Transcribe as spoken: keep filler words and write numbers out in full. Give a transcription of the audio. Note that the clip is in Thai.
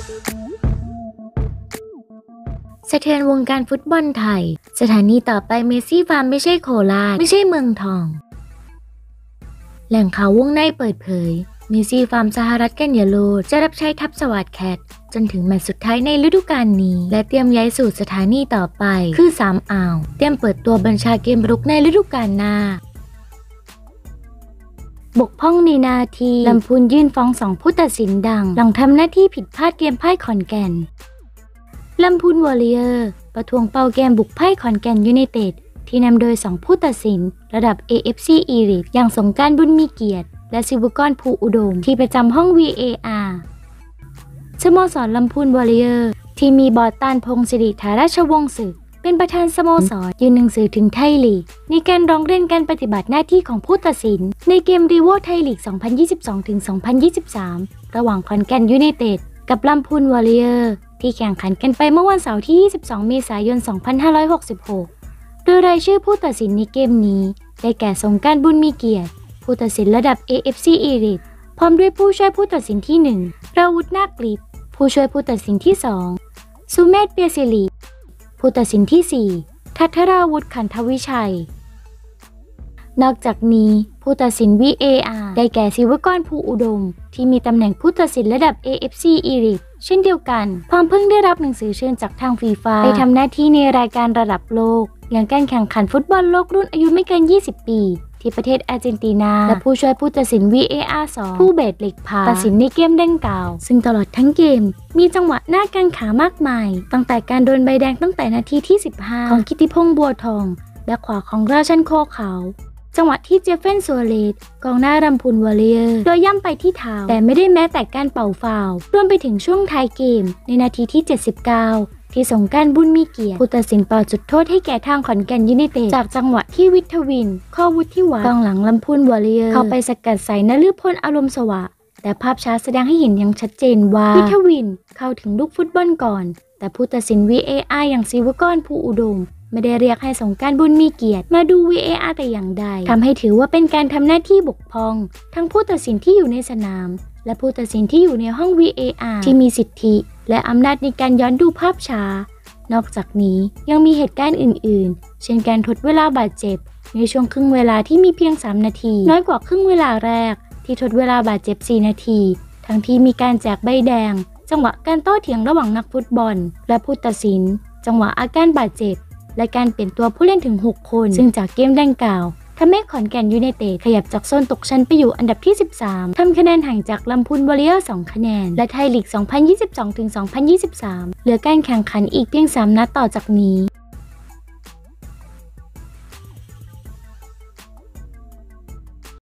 สะเทือนวงการฟุตบอลไทยสถานีต่อไปเมสซี่ฟาร์มไม่ใช่โคราชไม่ใช่เมืองทองแหล่งข่าววงในเปิดเผยเมสซี่ฟาร์มสหรัฐกัญญาโลดจะรับใช้ทัพสวัสดแคทจนถึงแมตช์สุดท้ายในฤดูกาลนี้และเตรียมย้ายสู่สถานีต่อไปคือสามอ่าวเตรียมเปิดตัวบัญชาเกมรุกในฤดูกาลหน้าบกพร่องในนาทีลำพูนยื่นฟ้องสองผู้ตัดสินดังหลังทำหน้าที่ผิดพลาดเกมพ่ายขอนแก่นลำพูนวอริเออร์ประท้วงเป่าแกมบุกพ่ายขอนแก่นยูไนเต็ดที่นำโดยสองผู้ตัดสินระดับ เอ เอฟ ซี Elite อย่างสงกรานต์บุญมีเกียรติและศิวกรภูอุดมที่ประจำห้อง วี เอ อาร์ สโมสรลำพูนวอริเออร์ที่มีบอตานพงศ์สิริธาราชวงศ์ศึกเป็นประธานสโมสรยื่นหนังสือถึงไทยลีกในการร้องเรียนการปฏิบัติหน้าที่ของผู้ตัดสินในเกมรีโวไทยลีก สองพันยี่สิบสองถึงสองพันยี่สิบสาม ระหว่างขอนแก่นยูไนเต็ดกับลำพูนวอริเออร์ที่แข่งขันกันไปเมื่อวันเสาร์ที่ ยี่สิบสอง เมษายน สองพันห้าร้อยหกสิบหก โดยรายชื่อผู้ตัดสินในเกมนี้ได้แก่สงกรานต์บุญมีเกียรติผู้ตัดสินระดับ เอ เอฟ ซี Elite พร้อมด้วยผู้ช่วยผู้ตัดสินที่ หนึ่ง ราวุธนาคฤทธิ์ผู้ช่วยผู้ตัดสินที่ สอง สุเมธเปียศิริผู้ตัดสินที่ สี่ ทัทราวุฒิขันธวิชัยนอกจากนี้ผู้ตัดสิน วี เอ อาร์ ได้แก่ศิวกรภูอุดมที่มีตำแหน่งผู้ตัดสินระดับ เอ เอฟ ซี Elite เช่นเดียวกันพร้อมเพิ่งได้รับหนังสือเชิญจากทางฟีฟ่าไปทำหน้าที่ในรายการระดับโลกอย่างการแข่งขันฟุตบอลโลกรุ่นอายุไม่เกิน ยี่สิบ ปีที่ประเทศอาร์เจนตินาและผู้ช่วยผู้ตัดสิน วี เอ อาร์ สอง ผู้เบสเหล็กพาตัดสินในเกมดังกล่าวซึ่งตลอดทั้งเกมมีจังหวะหน้ากังขามากมายตั้งแต่การโดนใบแดงตั้งแต่นาทีที่ สิบห้า ของกิติพงษ์บัวทองแบ็คขวาของราชันโคขาวจังหวะที่เจฟเฟนซัวเรสกองหน้าลำพูนวอริเออร์โดยย่ำไปที่เท้าแต่ไม่ได้แม้แต่การเป่าฟาวล์รวมไปถึงช่วงท้ายเกมในนาทีที่ เจ็ดสิบเก้า ที่สงกรานต์บุญมีเกียรติผู้ตัดสินเป่าจุดโทษให้แก่ทางขอนแก่นยูไนเต็ดจากจังหวะที่วิทวินข้อวุฒิวัฒน์กองหลังลำพูนวอริเออร์เข้าไปสกัดใส่นฤพลอารมณ์สวะแต่ภาพช้าแสดงให้เห็นอย่างชัดเจนว่าวิทวินเข้าถึงลูกฟุตบอลก่อนแต่ผู้ตัดสิน วี เอ อาร์ อย่างศิวกรภูอุดมไม่ได้เรียกให้สงกรานต์บุญมีเกียรติมาดู วี เอ อาร์ แต่อย่างใดทำให้ถือว่าเป็นการทำหน้าที่บกพร่องทั้งผู้ตัดสินที่อยู่ในสนามและผู้ตัดสินที่อยู่ในห้อง วี เอ อาร์ ที่มีสิทธิและอำนาจในการย้อนดูภาพช้านอกจากนี้ยังมีเหตุการณ์อื่นๆเช่นการทดเวลาบาดเจ็บในช่วงครึ่งเวลาที่มีเพียงสามนาทีน้อยกว่าครึ่งเวลาแรกที่ทดเวลาบาดเจ็บสี่นาทีทั้งที่มีการแจกใบแดงจังหวะการโต้เถียงระหว่างนักฟุตบอลและผู้ตัดสินจังหวะอาการบาดเจ็บและการเปลี่ยนตัวผู้เล่นถึงหกคนซึ่งจากเกมดังกล่าวทำให้ขอนแก่นยูไนเต็ดขยับจากโซนตกชั้นไปอยู่อันดับที่สิบสามทำคะแนนห่างจากลำพูนวอริเออร์สองคะแนนและไทยลีก สองพันยี่สิบสองถึงสองพันยี่สิบสาม เหลือการแข่งขันอีกเพียงสามนัดต่อจากนี้